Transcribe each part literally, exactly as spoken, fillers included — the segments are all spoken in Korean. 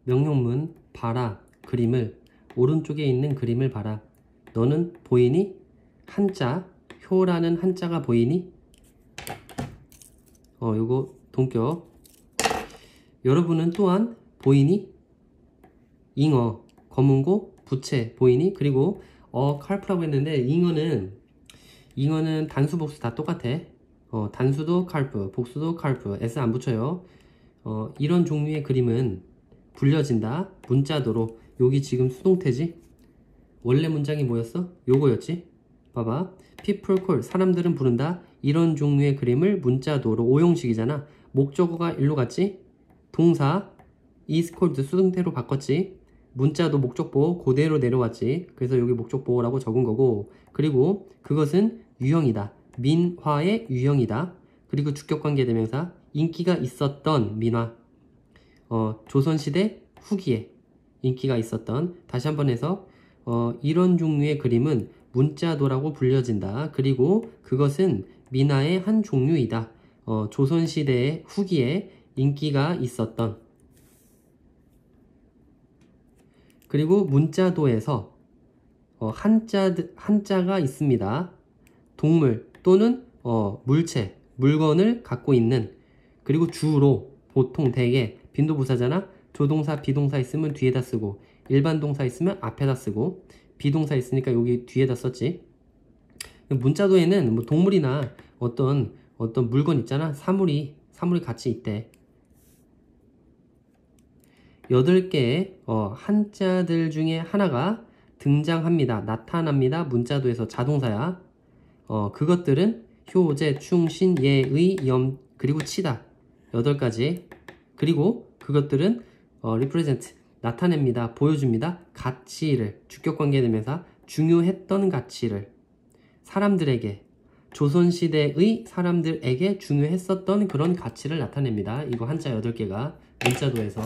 명령문 봐라. 그림을 오른쪽에 있는 그림을 봐라. 너는 보이니? 한자 효라는 한자가 보이니? 어 요거 동격. 여러분은 또한 보이니? 잉어 검은고 부채 보이니? 그리고 어 칼프라고 했는데 잉어는 잉어는 단수 복수 다 똑같아. 어 단수도 칼프 복수도 칼프 s 안 붙여요. 어 이런 종류의 그림은 불려진다. 문자도로. 여기 지금 수동태지? 원래 문장이 뭐였어? 요거였지? 봐봐. people call 사람들은 부른다. 이런 종류의 그림을 문자도로. 오형식이잖아. 목적어가 일로 갔지? 동사 is called 수동태로 바꿨지? 문자도 목적보호 그대로 내려왔지. 그래서 여기 목적보호라고 적은 거고, 그리고 그것은 유형이다. 민화의 유형이다. 그리고 주격관계대명사 인기가 있었던 민화. 어, 조선시대 후기에 인기가 있었던. 다시 한번 해서 어, 이런 종류의 그림은 문자도라고 불려진다. 그리고 그것은 민화의 한 종류이다. 어, 조선시대 후기에 인기가 있었던. 그리고 문자도에서 어, 한자, 한자가 있습니다. 동물 또는 어, 물체, 물건을 갖고 있는. 그리고 주로 보통 대개 빈도부사잖아. 조동사 비동사 있으면 뒤에다 쓰고, 일반 동사 있으면 앞에다 쓰고, 비동사 있으니까 여기 뒤에다 썼지. 문자도에는 뭐 동물이나 어떤 어떤 물건 있잖아. 사물이 사물이 같이 있대. 여덟 개의 어, 한자들 중에 하나가 등장합니다. 나타납니다. 문자도에서 자동사야. 어, 그것들은 효제, 충신, 예의, 염, 그리고 치다. 여덟 가지. 그리고 그것들은 어, represent, 나타냅니다. 보여줍니다. 가치를, 주격관계대명사, 중요했던 가치를 사람들에게, 조선시대의 사람들에게 중요했었던 그런 가치를 나타냅니다. 이거 한자 여덟 개가 문자도에서.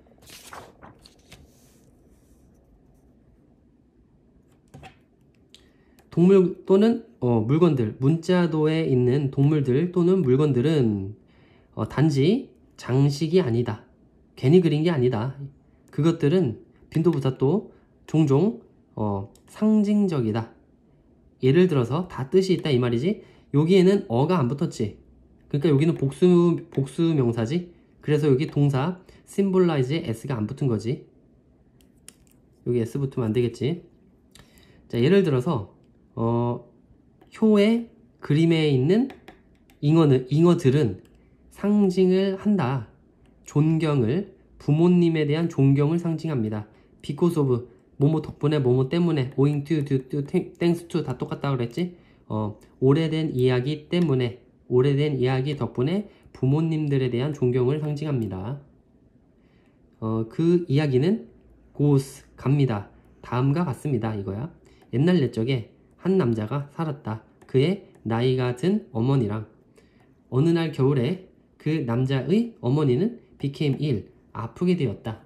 동물 또는 어, 물건들, 문자도에 있는 동물들 또는 물건들은 어, 단지 장식이 아니다. 괜히 그린 게 아니다. 그것들은 빈도부사 또 종종 어, 상징적이다. 예를 들어서 다 뜻이 있다 이 말이지. 여기에는 어가 안 붙었지. 그러니까 여기는 복수, 복수 명사지. 그래서 여기 동사 symbolize에 s가 안 붙은 거지. 여기 s 붙으면 안 되겠지. 자, 예를 들어서 어, 효의 그림에 있는 잉어는, 잉어들은 상징을 한다. 존경을, 부모님에 대한 존경을 상징합니다. because of, 뭐뭐 덕분에, 뭐뭐 때문에, owing to, to, to, thanks to 다 똑같다 그랬지? 어, 오래된 이야기 때문에, 오래된 이야기 덕분에 부모님들에 대한 존경을 상징합니다. 어, 그 이야기는 goes, 갑니다. 다음과 같습니다. 이거야. 옛날 옛적에 한 남자가 살았다. 그의 나이가 든 어머니랑. 어느 날 겨울에 그 남자의 어머니는 became ill, 아프게 되었다.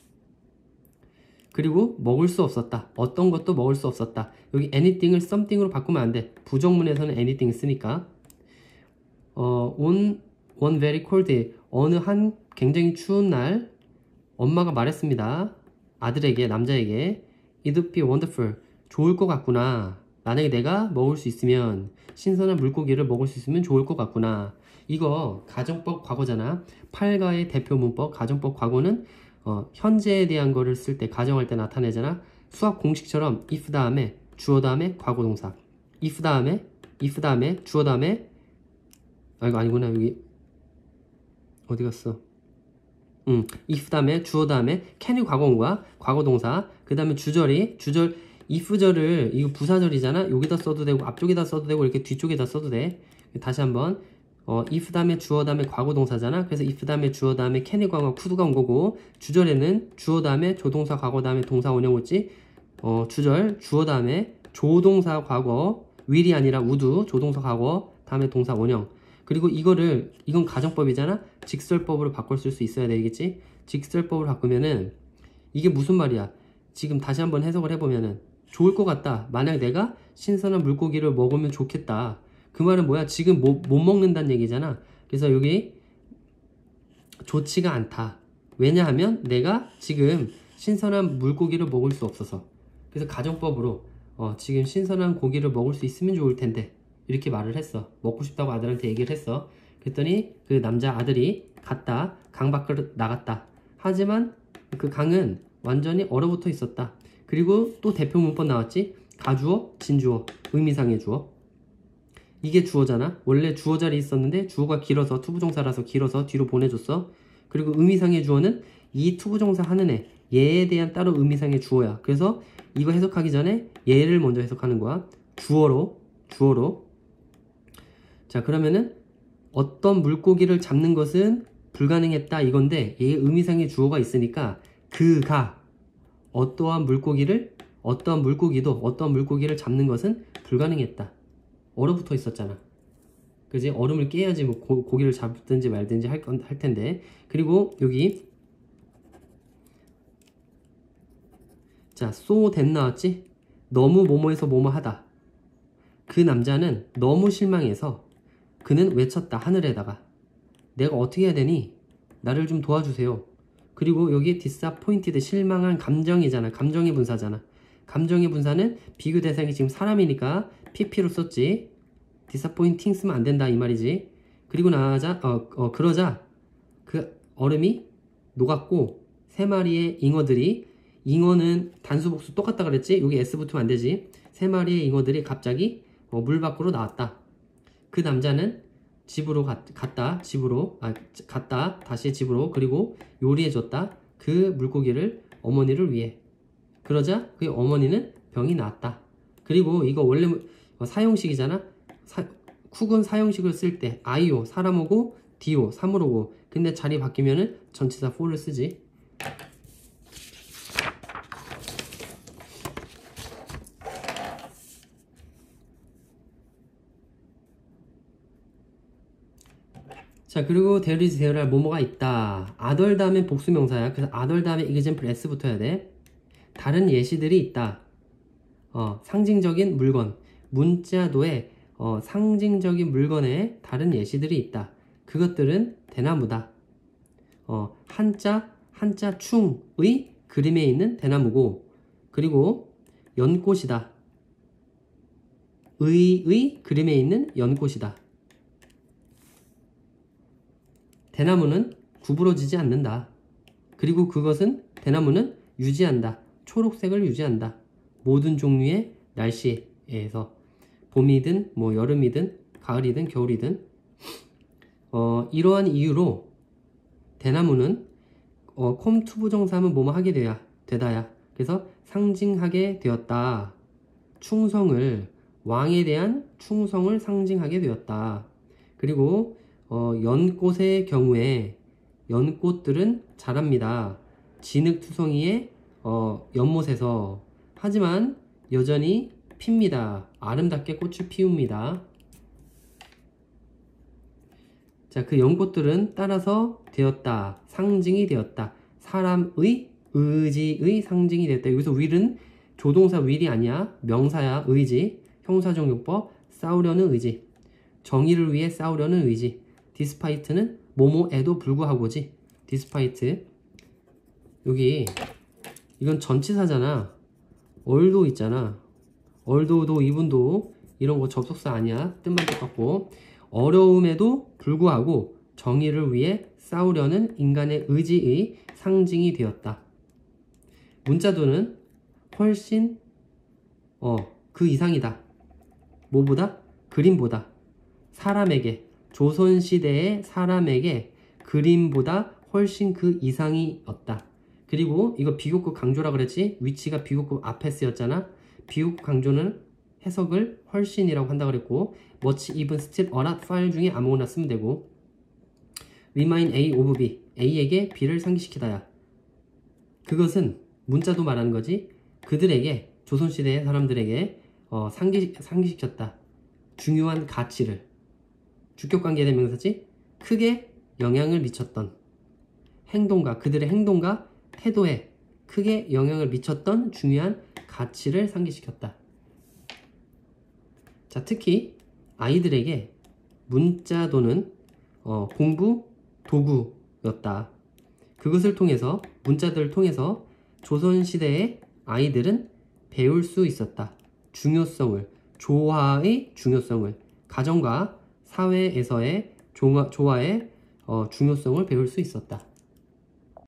그리고 먹을 수 없었다. 어떤 것도 먹을 수 없었다. 여기 anything을 something으로 바꾸면 안 돼. 부정문에서는 anything 쓰니까. 어, on one very cold day, 어느 한 굉장히 추운 날 엄마가 말했습니다. 아들에게, 남자에게 it would be wonderful, 좋을 것 같구나. 만약에 내가 먹을 수 있으면, 신선한 물고기를 먹을 수 있으면 좋을 것 같구나. 이거 가정법 과거잖아. 팔가의 대표 문법 가정법 과거는 어, 현재에 대한 거를 쓸 때, 가정할 때 나타내잖아. 수학 공식처럼 if 다음에 주어 다음에 과거 동사, if 다음에 if 다음에 주어 다음에, 아 이거 아니구나. 여기 어디 갔어? 음, if 다음에 주어 다음에 can이 과거인과 과거 동사, 그 다음에 주절이 주절 if절을, 이거 부사절이잖아. 여기다 써도 되고 앞쪽에다 써도 되고 이렇게 뒤쪽에다 써도 돼. 다시 한번 어, if 다음에 주어 다음에 과거 동사잖아. 그래서 if 다음에 주어 다음에 can이 과거, could가 온 거고, 주절에는 주어 다음에 조동사 과거 다음에 동사 원형 오지. 어, 주절 주어 다음에 조동사 과거, will이 아니라 would, 조동사 과거 다음에 동사 원형. 그리고 이거를, 이건 가정법이잖아. 직설법으로 바꿀 수 있어야 되겠지. 직설법으로 바꾸면은 이게 무슨 말이야. 지금 다시 한번 해석을 해보면은, 좋을 것 같다. 만약 내가 신선한 물고기를 먹으면 좋겠다. 그 말은 뭐야? 지금 못, 못 먹는다는 얘기잖아. 그래서 여기 좋지가 않다. 왜냐하면 내가 지금 신선한 물고기를 먹을 수 없어서. 그래서 가정법으로 어, 지금 신선한 고기를 먹을 수 있으면 좋을 텐데 이렇게 말을 했어. 먹고 싶다고 아들한테 얘기를 했어. 그랬더니 그 남자 아들이 갔다 강 밖으로 나갔다. 하지만 그 강은 완전히 얼어붙어 있었다. 그리고 또 대표 문법 나왔지. 가주어, 진주어, 의미상의 주어. 이게 주어잖아. 원래 주어 자리 있었는데 주어가 길어서 투부정사라서 길어서 뒤로 보내줬어. 그리고 의미상의 주어는 이 투부정사 하는 애 얘에 대한 따로 의미상의 주어야. 그래서 이거 해석하기 전에 얘를 먼저 해석하는 거야. 주어로 주어로. 자, 그러면은 어떤 물고기를 잡는 것은 불가능했다 이건데 얘의 의미상의 주어가 있으니까 그가 어떠한 물고기를 어떠한 물고기도 어떠한 물고기를 잡는 것은 불가능했다. 얼어붙어 있었잖아. 그지? 얼음을 깨야지 뭐 고, 고기를 잡든지 말든지 할, 건, 할 텐데. 그리고 여기 자, so that 나왔지? 너무 뭐뭐해서 뭐뭐 하다. 그 남자는 너무 실망해서 그는 외쳤다. 하늘에다가 내가 어떻게 해야 되니? 나를 좀 도와주세요. 그리고 여기 disappointed 실망한 감정이잖아. 감정의 분사잖아. 감정의 분사는 비교 대상이 지금 사람이니까 pp로 썼지. disappointing 쓰면 안 된다 이 말이지. 그리고 나자 어, 어 그러자 그 얼음이 녹았고 세 마리의 잉어들이 잉어는 단수 복수 똑같다 그랬지. 여기 s 붙으면 안 되지. 세 마리의 잉어들이 갑자기 어, 물 밖으로 나왔다. 그 남자는 집으로 갔, 갔다. 집으로 아 갔다. 다시 집으로. 그리고 요리해줬다. 그 물고기를 어머니를 위해. 그러자 그 어머니는 병이 나았다. 그리고 이거 원래 사형식이잖아. 사, 쿡은 사형식을 쓸 때 아이오 사람오고 디오 사물오고. 근데 자리 바뀌면은 전치사 for를 쓰지. 자, 그리고 there is there할 뭐뭐가 있다. other 다음에 복수명사야. 그래서 other 다음에 example s 붙어야 돼. 다른 예시들이 있다. 어, 상징적인 물건. 문자도에 어, 상징적인 물건에 다른 예시들이 있다. 그것들은 대나무다. 어, 한자, 한자 충의 그림에 있는 대나무고, 그리고 연꽃이다. 의의 그림에 있는 연꽃이다. 대나무는 구부러지지 않는다. 그리고 그것은 대나무는 유지한다. 초록색을 유지한다. 모든 종류의 날씨에서 봄이든 뭐 여름이든 가을이든 겨울이든 어, 이러한 이유로 대나무는 어, 콤 투부정사하면 뭐뭐 하게 돼야 되다야. 그래서 상징하게 되었다. 충성을 왕에 대한 충성을 상징하게 되었다. 그리고 어, 연꽃의 경우에 연꽃들은 자랍니다. 진흙투성이의 어, 연못에서. 하지만 여전히 핍니다. 아름답게 꽃을 피웁니다. 자, 그 연꽃들은 따라서 되었다. 상징이 되었다. 사람의 의지의 상징이 되었다. 여기서 will은 조동사 will이 아니야. 명사야. 의지. 형사정용법. 싸우려는 의지. 정의를 위해 싸우려는 의지. despite는 뭐뭐에도 불구하고지. despite. 여기 이건 전치사잖아. 얼도 있잖아. 얼도도 이분도 이런 거 접속사 아니야. 뜻만 똑같고. 어려움에도 불구하고 정의를 위해 싸우려는 인간의 의지의 상징이 되었다. 문자도는 훨씬 어, 그 이상이다. 뭐보다? 그림보다. 사람에게, 조선시대의 사람에게 그림보다 훨씬 그 이상이었다. 그리고 이거 비교급 강조라 그랬지? 위치가 비교급 앞에 쓰였잖아. 비교급 강조는 해석을 훨씬이라고 한다 그랬고, much, even, still, a lot 파일 중에 아무거나 쓰면 되고, remind A of B, A에게 B를 상기시키다야. 그것은 문자도 말하는 거지. 그들에게, 조선시대의 사람들에게 어, 상기, 상기시켰다. 중요한 가치를. 주격관계 대명사지. 크게 영향을 미쳤던 행동과 그들의 행동과 태도에 크게 영향을 미쳤던 중요한 가치를 상기시켰다. 자, 특히 아이들에게 문자도는 어, 공부 도구였다. 그것을 통해서 문자들을 통해서 조선시대의 아이들은 배울 수 있었다. 중요성을, 조화의 중요성을, 가정과 사회에서의 조화, 조화의 어, 중요성을 배울 수 있었다.